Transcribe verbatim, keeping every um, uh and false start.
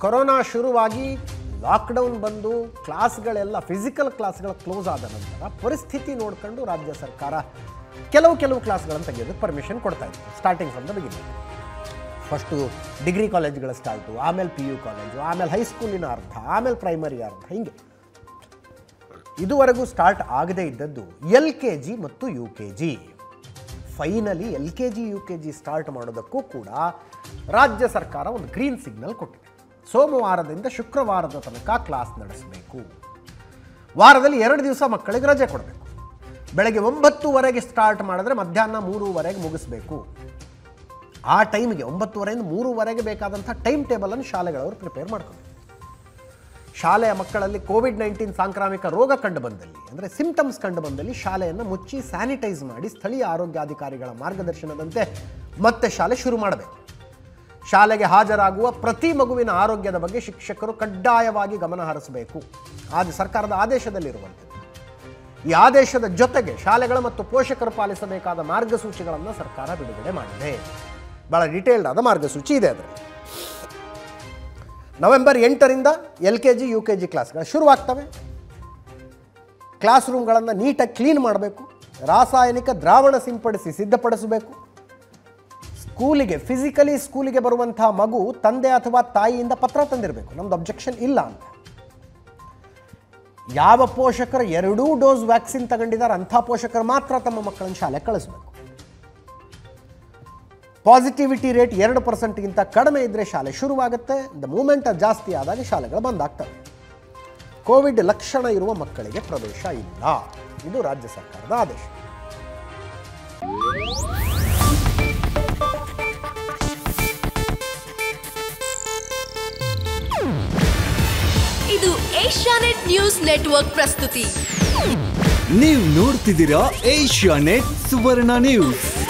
Corona ಶುರುವಾಗಿ lockdown ಬಂದು ಕ್ಲಾಸ್ಗಳೆಲ್ಲ physical ಕ್ಲಾಸ್ಗಳು ಕ್ಲೋಸ್ ಆದ ನಂತರ ಪರಿಸ್ಥಿತಿ ನೋಡ್ಕೊಂಡು ರಾಜ್ಯ ಸರ್ಕಾರ ಕೆಲವು ಕೆಲವು ಕ್ಲಾಸ್ಗಳನ್ನು ತೆಗೆಯೋದಕ್ಕೆ ಪರ್ಮಿಷನ್ ಕೊಡ್ತಾ ಇತ್ತು. Starting from the beginning first degree ಕಾಲೇಜ್ಗಳ ಸ್ಟಾರ್ಟು, ಆಮೇಲೆ ಪಿ ಯು ಕಾಲೇಜು, ಆಮೇಲೆ ಹೈಸ್ಕೂಲಿನ ಅರ್ಧ, ಆಮೇಲೆ ಪ್ರೈಮರಿ ಅರ್ಧ, ಹೀಗೆ ಇದುವರೆಗೂ ಸ್ಟಾರ್ಟ್ ಆಗದೇ ಇದ್ದದ್ದು ಎಲ್ ಕೆ ಜಿ ಮತ್ತು U K G. Finally L K G U K G start ಮಾಡೋದಕ್ಕೂ ಕೂಡ ರಾಜ್ಯ ಸರ್ಕಾರ ಒಂದು ಗ್ರೀನ್ ಸಿಗ್ನಲ್ ಕೊಟ್ಟಿದೆ. ಸೋಮವಾರದಿಂದ ಶುಕ್ರವಾರದ ತನಕ ಕ್ಲಾಸ್ ನಡೆಸಬೇಕು. ವಾರದಲ್ಲಿ ಎರಡು ದಿವಸ ಮಕ್ಕಳಿಗೆ ರಜೆ ಕೊಡಬೇಕು. ಬೆಳಗ್ಗೆ ಒಂಬತ್ತುವರೆಗೆ ಸ್ಟಾರ್ಟ್ ಮಾಡಿದ್ರೆ ಮಧ್ಯಾಹ್ನ ಮೂರುವರೆಗೆ ಮುಗಿಸ್ಬೇಕು. ಆ ಟೈಮಿಗೆ ಒಂಬತ್ತುವರೆಯಿಂದ ಮೂರುವರೆಗೆ ಬೇಕಾದಂಥ ಟೈಮ್ ಟೇಬಲನ್ನು ಶಾಲೆಗಳವರು ಪ್ರಿಪೇರ್ ಮಾಡ್ಕೋಬೇಕು. ಶಾಲೆಯ ಮಕ್ಕಳಲ್ಲಿ ಕೋವಿಡ್ ನೈನ್ಟೀನ್ ಸಾಂಕ್ರಾಮಿಕ ರೋಗ ಕಂಡು ಬಂದಲ್ಲಿ, ಅಂದರೆ ಸಿಂಪ್ಟಮ್ಸ್ ಕಂಡು ಬಂದಲ್ಲಿ ಶಾಲೆಯನ್ನು ಮುಚ್ಚಿ ಸ್ಯಾನಿಟೈಸ್ ಮಾಡಿ ಸ್ಥಳೀಯ ಆರೋಗ್ಯಾಧಿಕಾರಿಗಳ ಮಾರ್ಗದರ್ಶನದಂತೆ ಮತ್ತೆ ಶಾಲೆ ಶುರು ಮಾಡಬೇಕು. ಶಾಲೆಗೆ ಹಾಜರಾಗುವ ಪ್ರತಿ ಮಗುವಿನ ಆರೋಗ್ಯದ ಬಗ್ಗೆ ಶಿಕ್ಷಕರು ಕಡ್ಡಾಯವಾಗಿ ಗಮನ ಹರಿಸಬೇಕು. ಆದ ಸರ್ಕಾರದ ಆದೇಶದಲ್ಲಿರುವಂತೆ ಈ ಆದೇಶದ ಜೊತೆಗೆ ಶಾಲೆಗಳ ಮತ್ತು ಪೋಷಕರು ಪಾಲಿಸಬೇಕಾದ ಮಾರ್ಗಸೂಚಿಗಳನ್ನು ಸರ್ಕಾರ ಬಿಡುಗಡೆ ಮಾಡಿದೆ. ಭಾಳ ಡೀಟೇಲ್ಡ್ ಆದ ಮಾರ್ಗಸೂಚಿ ಇದೆ ಅದರಲ್ಲಿ. ನವೆಂಬರ್ ಎಂಟರಿಂದ L K G U K G ಕ್ಲಾಸ್ಗಳು ಶುರುವಾಗ್ತವೆ. ಕ್ಲಾಸ್ ರೂಮ್ಗಳನ್ನು ನೀಟಾಗಿ ಕ್ಲೀನ್ ಮಾಡಬೇಕು. ರಾಸಾಯನಿಕ ದ್ರಾವಣ ಸಿಂಪಡಿಸಿ ಸಿದ್ಧಪಡಿಸಬೇಕು. ಸ್ಕೂಲಿಗೆ ಫಿಸಿಕಲಿ ಸ್ಕೂಲಿಗೆ ಬರುವಂಥ ಮಗು ತಂದೆ ಅಥವಾ ತಾಯಿಯಿಂದ ಪತ್ರ ತಂದಿರಬೇಕು, ನಮ್ದು ಅಬ್ಜೆಕ್ಷನ್ ಇಲ್ಲ ಅಂತ. ಯಾವ ಪೋಷಕರು ಎರಡೂ ಡೋಸ್ ವ್ಯಾಕ್ಸಿನ್ ತಗೊಂಡಿದ್ದಾರೆ ಅಂಥ ಪೋಷಕರು ಮಾತ್ರ ತಮ್ಮ ಮಕ್ಕಳನ್ನು ಶಾಲೆಗೆ ಕಳಿಸಬೇಕು. ಪಾಸಿಟಿವಿಟಿ ರೇಟ್ ಎರಡು ಪರ್ಸೆಂಟ್ಗಿಂತ ಕಡಿಮೆ ಇದ್ದರೆ ಶಾಲೆ ಶುರುವಾಗುತ್ತೆ. ದ ಮೂಮೆಂಟ್ ಜಾಸ್ತಿ ಆದಾಗ ಶಾಲೆಗಳು ಬಂದಾಗ್ತವೆ. ಕೋವಿಡ್ ಲಕ್ಷಣ ಇರುವ ಮಕ್ಕಳಿಗೆ ಪ್ರವೇಶ ಇಲ್ಲ. ಇದು ರಾಜ್ಯ ಸರ್ಕಾರದ ಆದೇಶ. ಇದು ಏಷ್ಯಾನೆಟ್ ನ್ಯೂಸ್ ನೆಟ್ವರ್ಕ್ ಪ್ರಸ್ತುತಿ. ನೀವು ನೋಡ್ತಿದ್ದೀರಾ ಏಷ್ಯಾನೆಟ್ ಸುವರ್ಣ ನ್ಯೂಸ್.